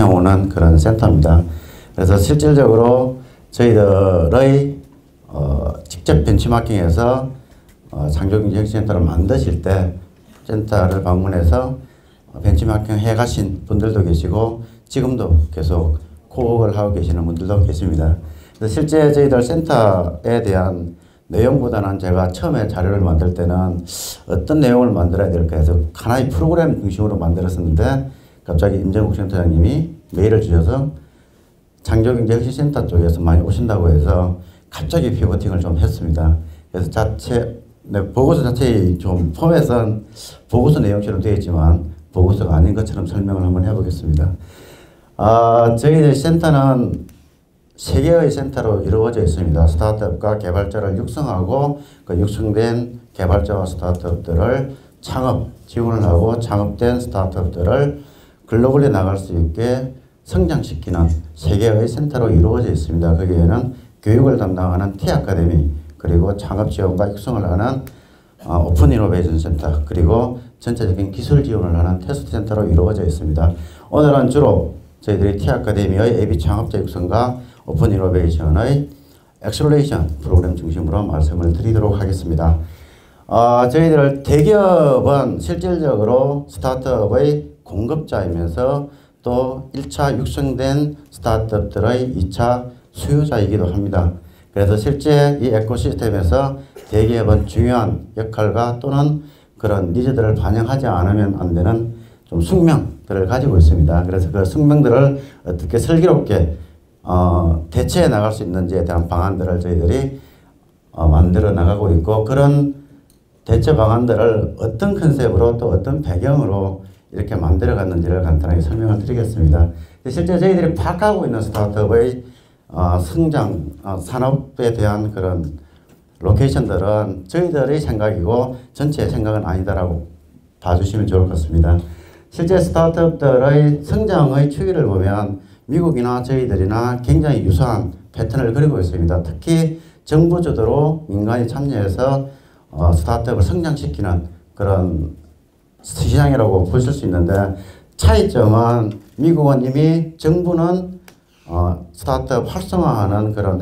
해오는 그런 센터입니다. 그래서 실질적으로 저희들의 직접 벤치마킹해서 창조경제혁신센터를 만드실 때 센터를 방문해서 벤치마킹 해 가신 분들도 계시고 지금도 계속 코웍을 하고 계시는 분들도 계십니다. 그래서 실제 저희들 센터에 대한 내용보다는 제가 처음에 자료를 만들 때는 어떤 내용을 만들어야 될까 해서 하나의 프로그램 중심으로 만들었었는데 갑자기 임정국 센터장님이 메일을 주셔서 창조경제혁신센터 쪽에서 많이 오신다고 해서 갑자기 피보팅을 좀 했습니다. 그래서 보고서 자체의 좀 포맷은 보고서 내용처럼 되어 있지만 보고서가 아닌 것처럼 설명을 한번 해보겠습니다. 저희들 센터는 3개의 센터로 이루어져 있습니다. 스타트업과 개발자를 육성하고 그 육성된 개발자와 스타트업들을 창업 지원을 하고 창업된 스타트업들을 글로벌에 나갈 수 있게 성장시키는 3개의 센터로 이루어져 있습니다. 거기에는 교육을 담당하는 T-아카데미, 그리고 창업 지원과 육성을 하는 오픈 이노베이션 센터, 그리고 전체적인 기술 지원을 하는 테스트 센터로 이루어져 있습니다. 오늘은 주로 저희들이 T-아카데미의 AB 창업자 육성과 오픈 이노베이션의 엑셀러레이션 프로그램 중심으로 말씀을 드리도록 하겠습니다. 저희들 대기업은 실질적으로 스타트업의 공급자이면서 또 1차 육성된 스타트업들의 2차 수요자이기도 합니다. 그래서 실제 이 에코시스템에서 대기업은 중요한 역할과 또는 그런 니즈들을 반영하지 않으면 안 되는 좀 숙명들을 가지고 있습니다. 그래서 그 숙명들을 어떻게 슬기롭게 대체해 나갈 수 있는지에 대한 방안들을 저희들이 만들어 나가고 있고, 그런 대체 방안들을 어떤 컨셉으로 또 어떤 배경으로 이렇게 만들어 갔는지를 간단하게 설명을 드리겠습니다. 실제 저희들이 파악하고 있는 스타트업의 성장, 산업에 대한 그런 로케이션들은 저희들의 생각이고 전체의 생각은 아니다라고 봐주시면 좋을 것 같습니다. 실제 스타트업들의 성장의 추이를 보면 미국이나 저희들이나 굉장히 유사한 패턴을 그리고 있습니다. 특히 정부 주도로 민간이 참여해서 스타트업을 성장시키는 그런 시장이라고 보실 수 있는데, 차이점은 미국은 이미 정부는 스타트업 활성화하는 그런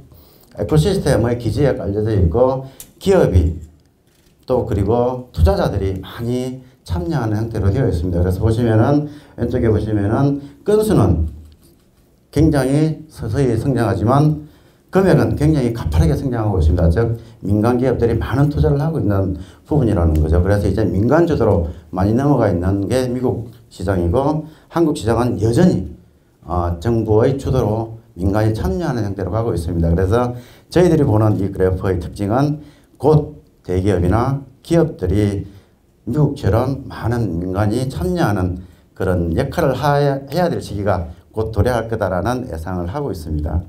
에코시스템의 기지에 깔려져 있고, 기업이 또 그리고 투자자들이 많이 참여하는 형태로 되어 있습니다. 그래서 보시면은 왼쪽에 보시면은 건수는 굉장히 서서히 성장하지만 금액은 굉장히 가파르게 성장하고 있습니다. 즉 민간 기업들이 많은 투자를 하고 있는 부분이라는 거죠. 그래서 이제 민간 주도로 많이 넘어가 있는 게 미국 시장이고, 한국 시장은 여전히 정부의 주도로 민간이 참여하는 형태로 가고 있습니다. 그래서 저희들이 보는 이 그래프의 특징은 곧 대기업이나 기업들이 미국처럼 많은 민간이 참여하는 그런 역할을 해야 될 시기가 곧 도래할 거다라는 예상을 하고 있습니다.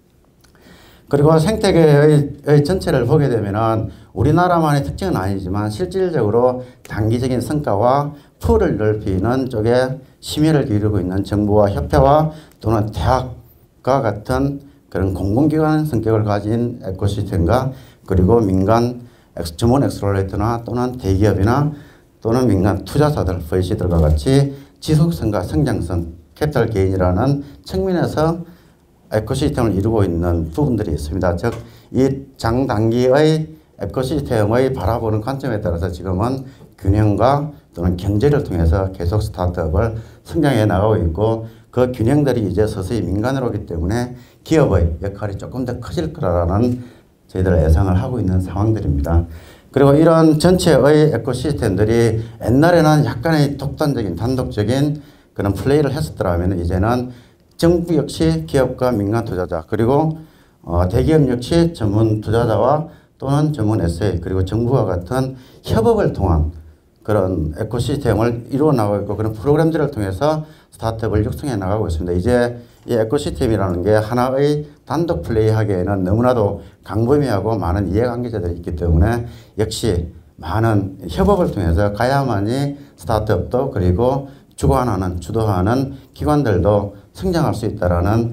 그리고 생태계의 전체를 보게 되면은 우리나라만의 특징은 아니지만 실질적으로 단기적인 성과와 풀을 넓히는 쪽에 심혈을 기울이고 있는 정부와 협회와 또는 대학과 같은 그런 공공기관 성격을 가진 에코시스템과 그리고 민간 전문 엑셀러레이터나 또는 대기업이나 또는 민간 투자사들, VC들과 같이 지속성과 성장성, 캐피탈 게인이라는 측면에서 에코시스템을 이루고 있는 부분들이 있습니다. 즉, 이 장단기의 에코시스템의 바라보는 관점에 따라서 지금은 균형과 또는 경제를 통해서 계속 스타트업을 성장해 나가고 있고, 그 균형들이 이제 서서히 민간으로 오기 때문에 기업의 역할이 조금 더 커질 거라는 저희들 예상을 하고 있는 상황들입니다. 그리고 이런 전체의 에코시스템들이 옛날에는 약간의 독단적인 단독적인 그런 플레이를 했었더라면 이제는 정부 역시 기업과 민간 투자자, 그리고 대기업 역시 전문 투자자와 또는 전문 SA, 그리고 정부와 같은 협업을 통한 그런 에코시스템을 이루어 나가고 있고, 그런 프로그램들을 통해서 스타트업을 육성해 나가고 있습니다. 이제 이 에코시스템이라는 게 하나의 단독 플레이하기에는 너무나도 광범위하고 많은 이해관계자들이 있기 때문에 역시 많은 협업을 통해서 가야만이 스타트업도 그리고 주도하는 기관들도 성장할 수 있다라는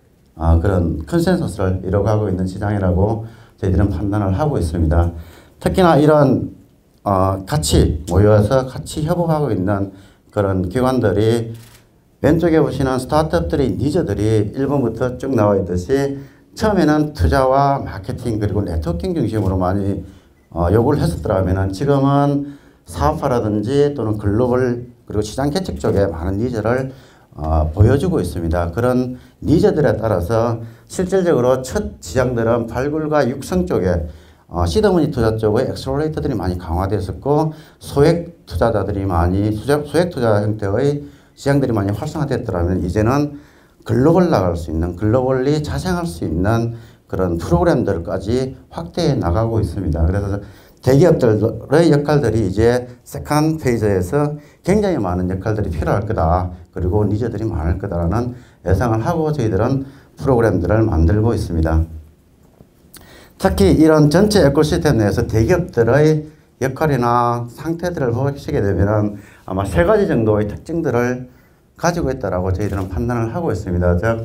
그런 컨센서스를 이뤄가고 있는 시장이라고 저희들은 판단을 하고 있습니다. 특히나 이런 같이 모여서 같이 협업하고 있는 그런 기관들이 왼쪽에 보시는 스타트업들의 니즈들이 1번부터 쭉 나와 있듯이 처음에는 투자와 마케팅 그리고 네트워킹 중심으로 많이 요구를 했었더라면 지금은 사업화라든지 또는 글로벌 그리고 시장 개척 쪽에 많은 니즈를 보여주고 있습니다. 그런 니즈들에 따라서 실질적으로 첫 시장들은 발굴과 육성 쪽에 시드머니 투자 쪽의 엑셀러레이터들이 많이 강화됐었고 소액 투자자들이 많이 소액 투자 형태의 시장들이 많이 활성화됐더라면 이제는 글로벌 나갈 수 있는 글로벌리 자생할 수 있는 그런 프로그램들까지 확대해 나가고 있습니다. 그래서 대기업들의 역할들이 이제 세컨 페이지에서 굉장히 많은 역할들이 필요할 거다. 그리고 니즈들이 많을 거다라는 예상을 하고 저희들은 프로그램들을 만들고 있습니다. 특히 이런 전체 에코시스템 내에서 대기업들의 역할이나 상태들을 보시게 되면 아마 세 가지 정도의 특징들을 가지고 있다라고 저희들은 판단을 하고 있습니다. 즉,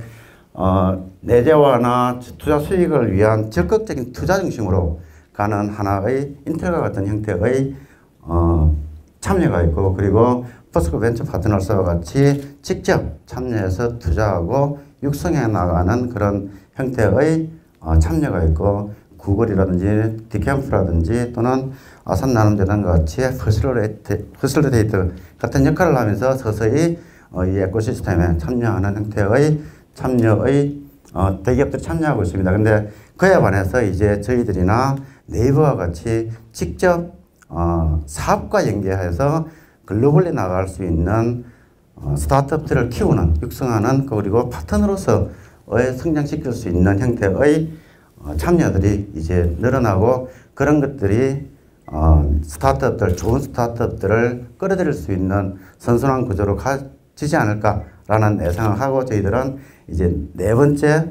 내재화나 투자 수익을 위한 적극적인 투자 중심으로 가는 하나의 인텔과 같은 형태의 참여가 있고, 그리고 포스코 벤처 파트너스와 같이 직접 참여해서 투자하고 육성해 나가는 그런 형태의 참여가 있고, 구글이라든지 디캠프라든지 또는 아산나눔재단과 같이 퍼실리테이터 같은 역할을 하면서 서서히 이 에코시스템에 참여하는 형태의 참여의 대기업들이 참여하고 있습니다. 근데 그에 반해서 이제 저희들이나 네이버와 같이 직접 사업과 연계해서 글로벌리 나갈 수 있는 스타트업들을 키우는, 육성하는, 그리고 파트너로서의 성장시킬 수 있는 형태의 참여들이 이제 늘어나고, 그런 것들이 스타트업들, 좋은 스타트업들을 끌어들일 수 있는 선순환 구조로 가지지 않을까라는 예상을 하고 저희들은 이제 네 번째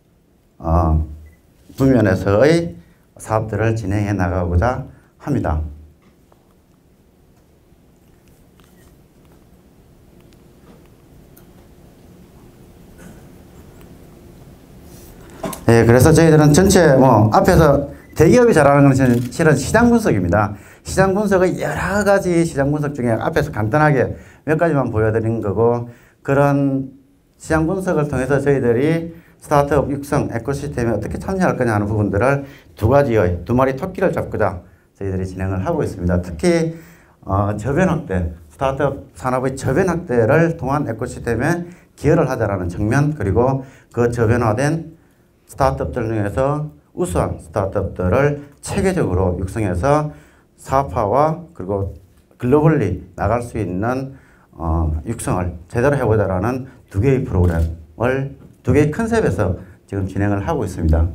부면에서의 사업들을 진행해 나가고자 합니다. 네, 그래서 저희들은 전체 앞에서 대기업이 잘하는 것은 실은 시장 분석입니다. 시장 분석의 여러 가지 시장 분석 중에 앞에서 간단하게 몇 가지만 보여드린 거고, 그런 시장 분석을 통해서 저희들이 스타트업 육성 에코시스템에 어떻게 참여할 거냐 하는 부분들을 두 마리 토끼를 잡고자 저희들이 진행을 하고 있습니다. 특히 저변 확대, 스타트업 산업의 저변 확대를 통한 에코시스템에 기여를 하자라는 측면, 그리고 그 저변화된 스타트업들 중에서 우수한 스타트업들을 체계적으로 육성해서 사업화와 그리고 글로벌리 나갈 수 있는 육성을 제대로 해보자라는 두 개의 프로그램을 두 개의 컨셉에서 지금 진행을 하고 있습니다.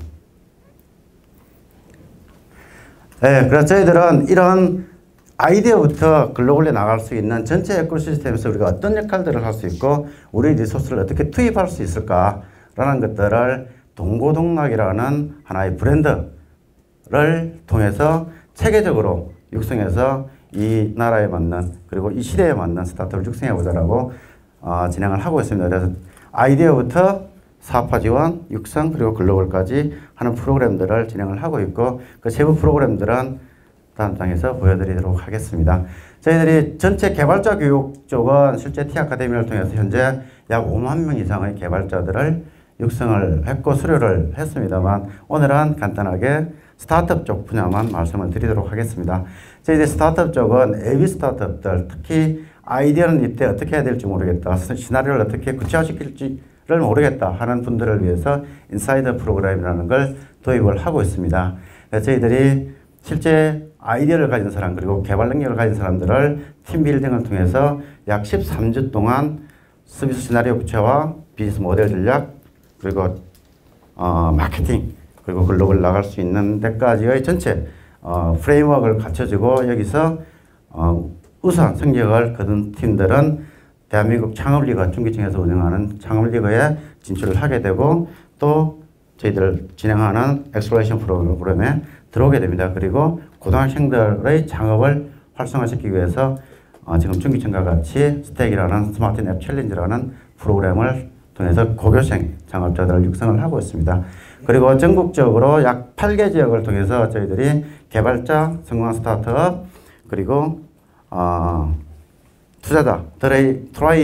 네, 그래서 저희들은 이런 아이디어부터 글로벌리 나갈 수 있는 전체 에코시스템에서 우리가 어떤 역할들을 할 수 있고 우리 리소스를 어떻게 투입할 수 있을까라는 것들을 동고동락이라는 하나의 브랜드를 통해서 체계적으로 육성해서 이 나라에 맞는 그리고 이 시대에 맞는 스타트업을 육성해보자라고 진행을 하고 있습니다. 그래서 아이디어부터 사업화 지원, 육성, 그리고 글로벌까지 하는 프로그램들을 진행을 하고 있고, 그 세부 프로그램들은 다음 장에서 보여드리도록 하겠습니다. 저희들이 전체 개발자 교육 쪽은 실제 T-아카데미를 통해서 현재 약 5만 명 이상의 개발자들을 육성을 했고 수료를 했습니다만, 오늘은 간단하게 스타트업 쪽 분야만 말씀을 드리도록 하겠습니다. 저희들 스타트업 쪽은 AB 스타트업들, 특히 아이디어는 이때 어떻게 해야 될지 모르겠다, 시나리오를 어떻게 구체화시킬지를 모르겠다 하는 분들을 위해서 인사이더 프로그램이라는 걸 도입을 하고 있습니다. 저희들이 실제 아이디어를 가진 사람 그리고 개발 능력을 가진 사람들을 팀빌딩을 통해서 약 13주 동안 서비스 시나리오 구체화, 비즈니스 모델 전략, 그리고 마케팅, 그리고 글로벌 나갈 수 있는 데까지의 전체 프레임워크를 갖춰주고, 여기서 우수한 성적을 거둔 팀들은 대한민국 창업리그 중기층에서 운영하는 창업리그에 진출을 하게 되고, 또 저희들 진행하는 엑스플로레이션 프로그램에 들어오게 됩니다. 그리고 고등학생들의 창업을 활성화시키기 위해서 지금 중기층과 같이 스택이라는 스마트 앱 챌린지라는 프로그램을 통해서 고교생 창업자들을 육성을 하고 있습니다. 그리고 전국적으로 약 8개 지역을 통해서 저희들이 개발자, 성공한 스타트업, 그리고 투자자들의 트라이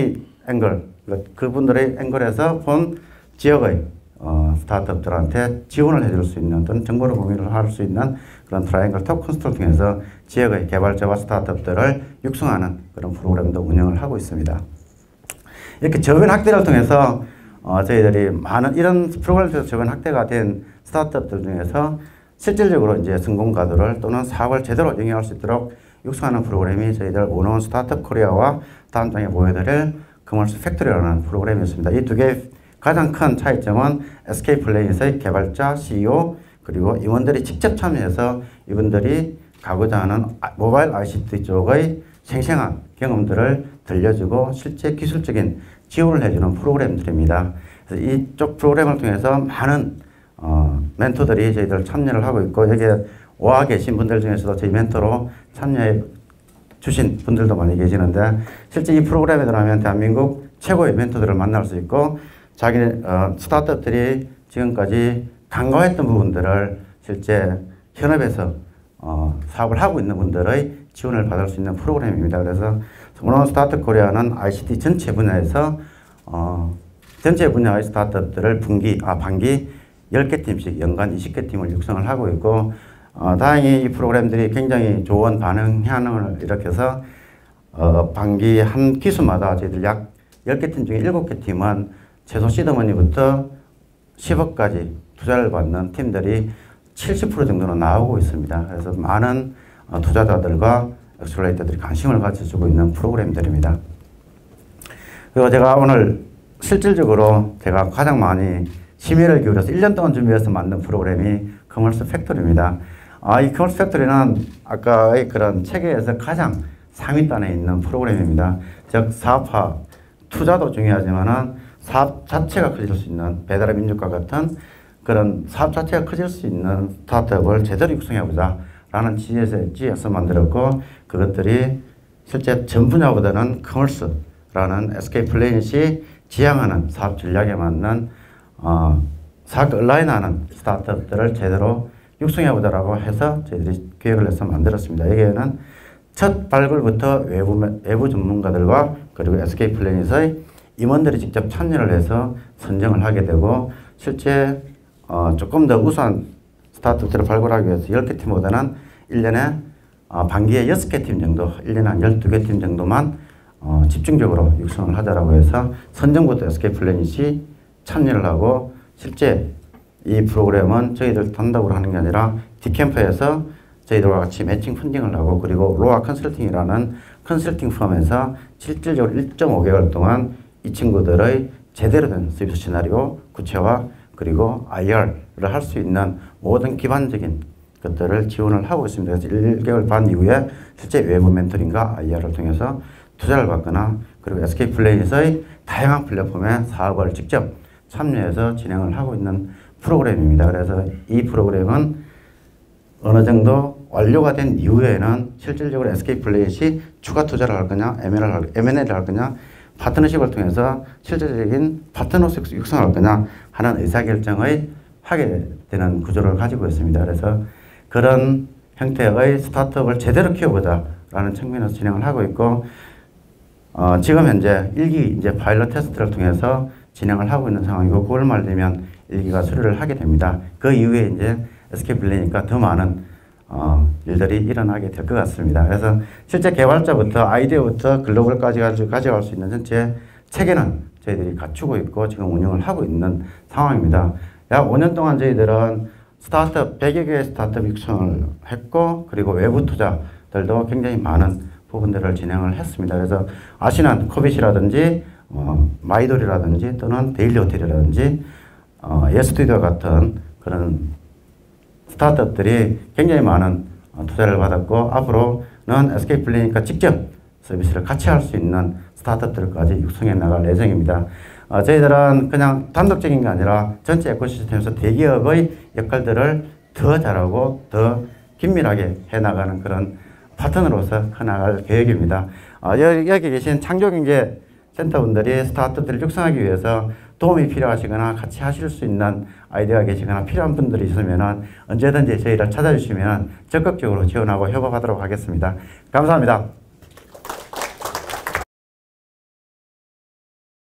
앵글, 그분들의 앵글에서 본 지역의 스타트업들한테 지원을 해줄 수 있는 또는 정보를 공유를 할 수 있는 그런 트라이앵글 톱 컨설팅을 통해서 지역의 개발자와 스타트업들을 육성하는 그런 프로그램도 운영을 하고 있습니다. 이렇게 저변 확대를 통해서 저희들이 많은 이런 프로그램을 통해서 저변 확대가 된 스타트업들 중에서 실질적으로 이제 성공 가도를 또는 사업을 제대로 영위할 수 있도록 육성하는 프로그램이 저희들 원어원 스타트업 코리아와 다음 장에 보여드릴 커머스 팩토리라는 프로그램이었습니다. 이 두 개의 가장 큰 차이점은 SK플레인에서의 개발자, CEO 그리고 임원들이 직접 참여해서 이분들이 가고자 하는 모바일 ICT 쪽의 생생한 경험들을 들려주고 실제 기술적인 지원을 해주는 프로그램들입니다. 그래서 이쪽 프로그램을 통해서 많은 멘토들이 저희들 참여를 하고 있고 여기에 와 계신 분들 중에서도 저희 멘토로 참여해 주신 분들도 많이 계시는데 실제 이 프로그램에 들어가면 대한민국 최고의 멘토들을 만날 수 있고 자기 스타트업들이 지금까지 간과했던 부분들을 실제 현업에서 사업을 하고 있는 분들의 지원을 받을 수 있는 프로그램입니다. 그래서 원어원 스타트업 코리아는 ICT 전체 분야에서 전체 분야의 스타트업들을 반기 10개 팀씩 연간 20개 팀을 육성을 하고 있고 다행히 이 프로그램들이 굉장히 좋은 반응을 일으켜서 반기 한 기수마다 저희들 약 10개 팀 중에 7개 팀은 최소 시드머니부터 10억까지 투자를 받는 팀들이 70% 정도는 나오고 있습니다. 그래서 많은 투자자들과 엑셀러레이터들이 관심을 가져주고 있는 프로그램들입니다. 그리고 제가 오늘 실질적으로 제가 가장 많이 심혈을 기울여서 1년 동안 준비해서 만든 프로그램이 커머스 팩토리입니다. 이 커머스 팩토리는 아까의 그런 체계에서 가장 상위단에 있는 프로그램입니다. 즉 사업화, 투자도 중요하지만은 사업 자체가 커질 수 있는 배달의 민족과 같은 그런 사업 자체가 커질 수 있는 스타트업을 제대로 육성해보자 라는 지혜에서 만들었고 그것들이 실제 전 분야보다는 커머스라는 SK플래닛이 지향하는 사업 전략에 맞는 사업 얼라인하는 스타트업들을 제대로 육성해보자라고 해서 저희들이 기획을 해서 만들었습니다. 여기에는 첫 발굴부터 외부 전문가들과 그리고 SK플래닛의 임원들이 직접 참여를 해서 선정을 하게 되고 실제 조금 더 우수한 스타트업들을 발굴하기 위해서 10개 팀보다는 1년에 반기에 6개 팀 정도, 1년에 한 12개 팀 정도만 집중적으로 육성을 하자라고 해서 선정부터 SK플래닛이 참여를 하고 실제 이 프로그램은 저희들 단독으로 하는 게 아니라 디캠프에서 저희들과 같이 매칭 펀딩을 하고 그리고 로아 컨설팅이라는 컨설팅 펌에서 실질적으로 1.5개월 동안 이 친구들의 제대로 된 서비스 시나리오, 구체화, 그리고 IR을 할 수 있는 모든 기반적인 것들을 지원을 하고 있습니다. 그래서 1개월 반 이후에 실제 외부 멘토링과 IR을 통해서 투자를 받거나 그리고 SK플래닛의 다양한 플랫폼에 사업을 직접 참여해서 진행을 하고 있는 프로그램입니다. 그래서 이 프로그램은 어느 정도 완료가 된 이후에는 실질적으로 SK플래닛이 추가 투자를 할 거냐, M&A를 할 거냐, 파트너십을 통해서 실질적인 파트너십 육성할 거냐 하는 의사결정을 하게 되는 구조를 가지고 있습니다. 그래서 그런 형태의 스타트업을 제대로 키워보자라는 측면에서 진행을 하고 있고 지금 현재 1기 이제 파일럿 테스트를 통해서 진행을 하고 있는 상황이고 9월 말 되면 1기가 수료를 하게 됩니다. 그 이후에 이제 SK플래닛과 더 많은 일들이 일어나게 될 것 같습니다. 그래서 실제 개발자부터 아이디어부터 글로벌까지 가져갈 수 있는 전체 체계는 저희들이 갖추고 있고 지금 운영을 하고 있는 상황입니다. 약 5년 동안 저희들은 스타트업 100여 개의 스타트업 육성을 했고 그리고 외부 투자들도 굉장히 많은 부분들을 진행을 했습니다. 그래서 아시는 코빗이라든지 마이돌이라든지 또는 데일리 호텔이라든지 예스튜디오 같은 그런 스타트업들이 굉장히 많은 투자를 받았고 앞으로는 SK플래닛과 직접 서비스를 같이 할 수 있는 스타트업들까지 육성해 나갈 예정입니다. 저희들은 그냥 단독적인 게 아니라 전체 에코시스템에서 대기업의 역할들을 더 잘하고 더 긴밀하게 해나가는 그런 파트너로서 커나갈 계획입니다. 여기 계신 창조경제 센터분들이 스타트업들을 육성하기 위해서 도움이 필요하시거나 같이 하실 수 있는 아이디어가 계시거나 필요한 분들이 있으면 언제든지 저희를 찾아주시면 적극적으로 지원하고 협업하도록 하겠습니다. 감사합니다.